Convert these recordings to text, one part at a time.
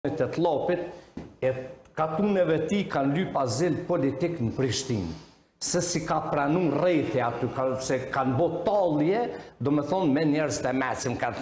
të tlopit, e katuneve ti kanë lyp azil politik në Prishtinë. Se si ka pranun rejthi aty, se kanë bo talje, do me thonë me njerës të mesim, kanë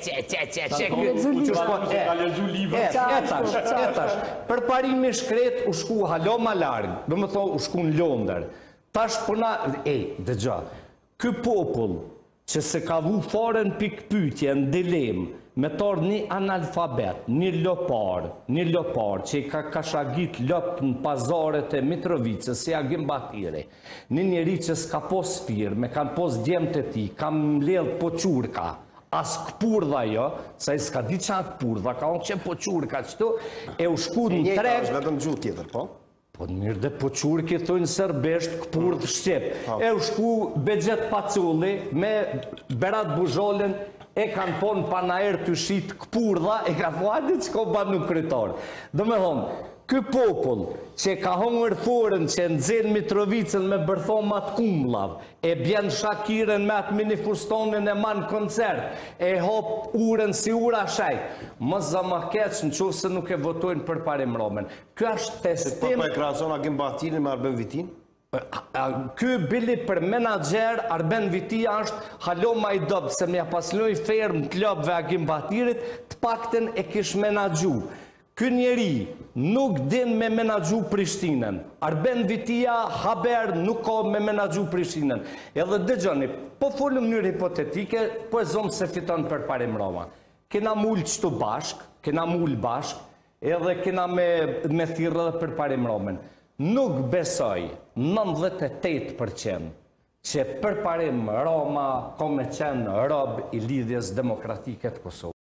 thë etash. Për parimi shkret u shku halo ma largë, do me thonë u shku në Londër. Tash përna, dëgja, ky popull që se ka vu fare në pikpytje, në dilemë, me torë një analfabet, një lopar, që i ka kashagit lop në pazaret e Mitrovicës, si Agim Batiri, një njeri që s'ka pos firë, me kanë pos djemë të ti, kam ledhë poqurka, as këpurdha jo, sa i s'ka di qanë këpurdha, ka onë që poqurka qëtu, e u shku në treg... Një vetëm gjuhë tjetër, po? Po në mirë dhe poqurki thujnë serbesht, këpurdh shqip. E u shku Begjet Paculli, me Berat Buzholën, e kanë ponë panaer të shqit këpurdha, e ka thuadi që ko banu krytor. Do me thonë, ky popull që ka hongër thurën që nëzirë Mitrovicën me bërthomat kumlav, e bjen Shakiren me atë mini fustonin e manë koncert, e hop uren si ura shajt, më zama keq në qovë se nuk e votojnë për parim romen. Kjo është testim... Po e krason Agim Batirin me Arben Vitin? Ky bili për menager Arben Vitia është halo ma i dobë, se mja pasloj ferm të lopëve Agim Batirit, të pakten e kish menagju. Ky njeri nuk din me menagju Prishtinën. Arben Vitia haber nuk ka me menagju Prishtinën. Edhe dëgjoni, po folëm njërë hipotetike, po e zomë se fiton për parim Roma. Kena mullë qëtu bashk, kena mullë bashk, edhe kena me thirrë dhe për parim Romen. Nuk besoj 98% që për parim Roma ka me qenë rob i lidhjes demokratike të Kosovë.